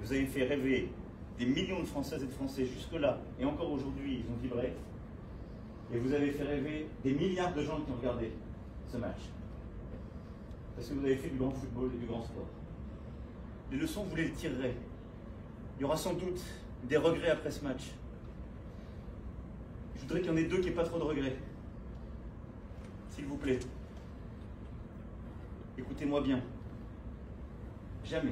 vous avez fait rêver des millions de Françaises et de Français jusque-là, et encore aujourd'hui, ils ont vibré. Et vous avez fait rêver des milliards de gens qui ont regardé ce match. Parce que vous avez fait du grand football et du grand sport. Les leçons, vous les tirerez. Il y aura sans doute des regrets après ce match. Je voudrais qu'il y en ait deux qui n'aient pas trop de regrets. S'il vous plaît. Écoutez-moi bien. Jamais.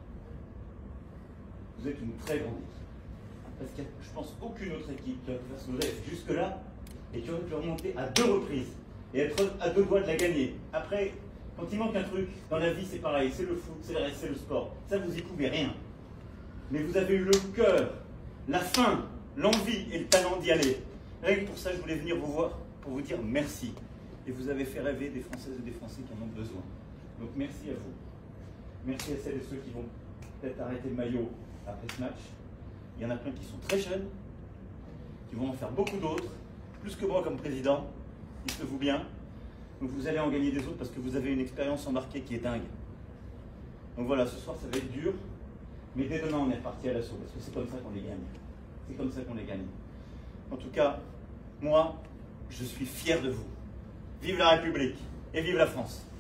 Vous êtes une très grande équipe. Parce qu'il n'y a, je pense, aucune autre équipe qui a fait ce que vous avez fait jusque-là et qui aurait pu remonter à 2 reprises et être à 2 doigts de la gagner. Après, quand il manque un truc, dans la vie c'est pareil, c'est le foot, c'est le sport. Ça, vous y pouvez rien. Mais vous avez eu le cœur, la faim, l'envie et le talent d'y aller. Rien que pour ça, je voulais venir vous voir pour vous dire merci. Et vous avez fait rêver des Françaises et des Français qui en ont besoin. Donc merci à vous. Merci à celles et ceux qui vont peut-être arrêter le maillot après ce match. Il y en a plein qui sont très jeunes, qui vont en faire beaucoup d'autres, plus que moi comme président, dites-le-vous bien. Donc vous allez en gagner des autres parce que vous avez une expérience embarquée qui est dingue. Donc voilà, ce soir ça va être dur, mais dès demain on est reparti à l'assaut, parce que c'est comme ça qu'on les gagne. C'est comme ça qu'on les gagne. En tout cas, moi, je suis fier de vous. Vive la République et vive la France!